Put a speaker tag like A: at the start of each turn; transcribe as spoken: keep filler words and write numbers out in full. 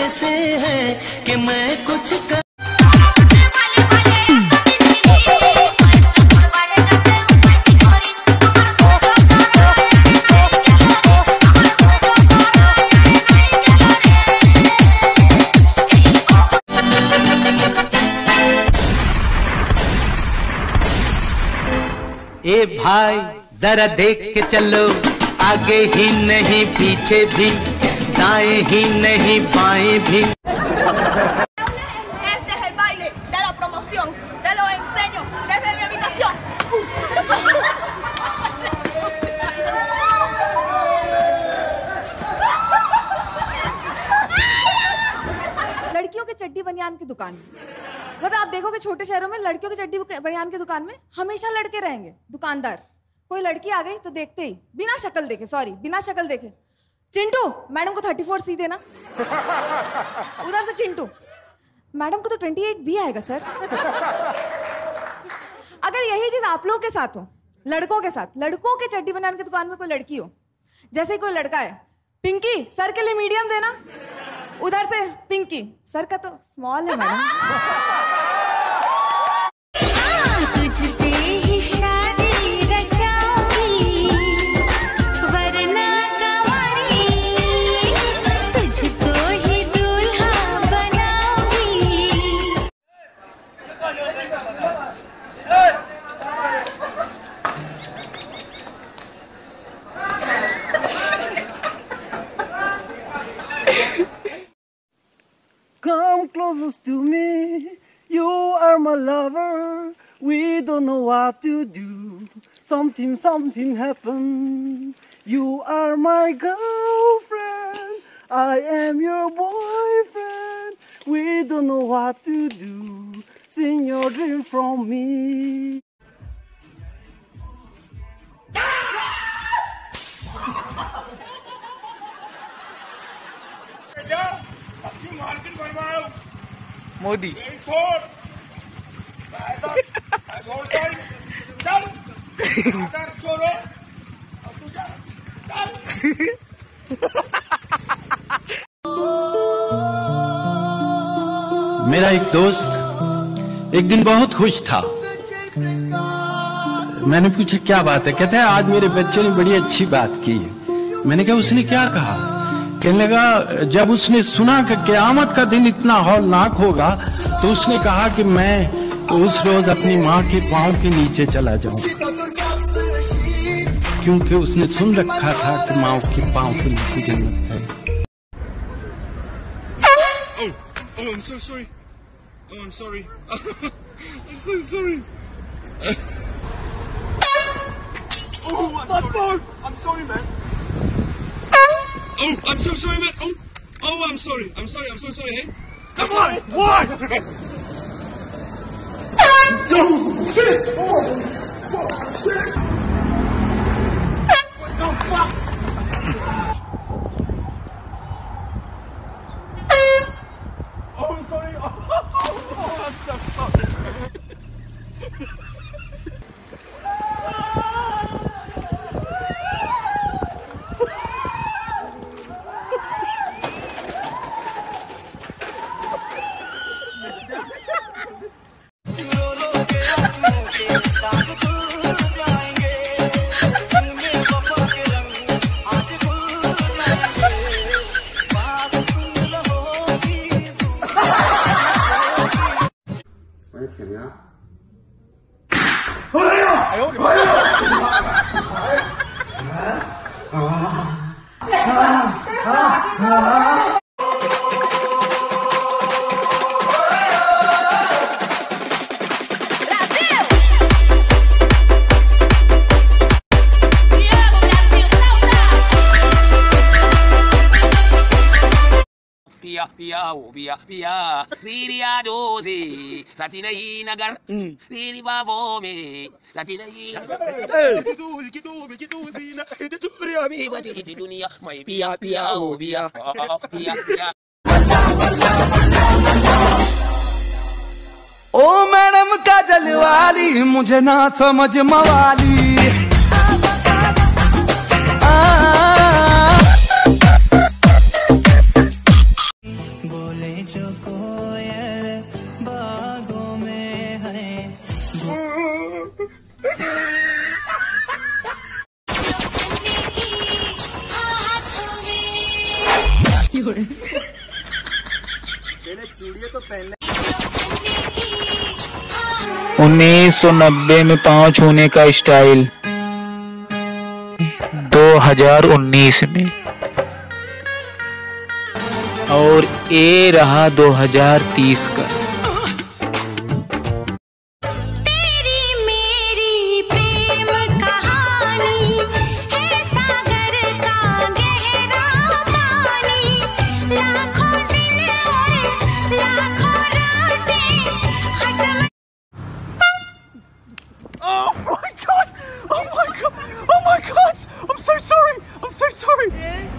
A: कैसे है कि मैं कुछ कर...
B: ए भाई जरा देख के चलो, आगे ही नहीं पीछे भी, दाएं ही नहीं बाएं भी।
C: Este es el baile de la promoción, te lo enseño desde mi habitación.
D: लड़कियों के चड्डी बनियान की दुकान, मतलब आप देखोगे छोटे शहरों में लड़कियों की चड्डी बनियान की दुकान में हमेशा लड़के रहेंगे। दुकानदार कोई लड़की आ गई तो देखते ही बिना शक्ल देखे, सॉरी बिना शक्ल देखे, चिंटू मैडम को थर्टी फोर सी देना। उधर से चिंटू मैडम को तो ट्वेंटी एट भी आएगा सर। अगर यही चीज आप लोगों के साथ हो, लड़कों के साथ, लड़कों के चड्डी बनियान की दुकान में कोई लड़की हो, जैसे कोई लड़का है, पिंकी सर के लिए मीडियम देना, उधर से पिंकी सर का तो स्मॉल है मैडम।
E: तुझसे ही शादी रचाऊंगी वरना कंवारी, तुझको ही दूल्हा बनाऊंगी।
F: Come closest to me, you are my lover. We don't know what to do. Something, something happened. You are my girlfriend. I am your boyfriend. We don't know what to do. Sing your dream from me.
B: Modi मेरा एक दोस्त एक दिन बहुत खुश था। मैंने पूछा क्या बात है? कहते हैं आज मेरे बच्चे ने बड़ी अच्छी बात की है। मैंने कहा उसने क्या कहा? कहने लगा जब उसने सुना कि क़यामत का दिन इतना हौलनाक होगा तो उसने कहा कि मैं उस रोज अपनी माँ के पाँव के नीचे चला जाऊं, क्योंकि उसने सुन रखा था कि माँ के पाँव के नीचे जन्नत है।
G: Oh, oh, I'm so sorry. Oh, I'm sorry. I'm so sorry. Oh, my phone. I'm sorry, man. Oh, I'm so sorry, man. Oh, oh, I'm sorry. I'm sorry. I'm so sorry. Hey, come on. What? Oh, shit. Oh, shit. What the fuck? Oh, I'm sorry. Oh, oh, I'm so sorry.
H: पिया ओ पिया पिया Syria दोसी सची नहीं नगर सीरी बाबो में सची नहीं कितू कितू कितू सीना कितू रिया में बची की दुनिया मैं पिया पिया ओ पिया पिया पिया।
F: ओ मैडम काजल वाली मुझे ना समझ मवाली।
A: जो कोयल बागों में है।
I: उन्नीस सौ नब्बे में पाँव छूने का स्टाइल, दो हजार उन्नीस में, और ये रहा दो हजार तीस का।
E: तेरी मेरी प्रेम कहानी है सागर का गहरा पानी, लाखों दिन और लाखों रातें खत्म।
G: Oh my god! Oh my god! Oh my god! I'm so sorry! I'm so sorry!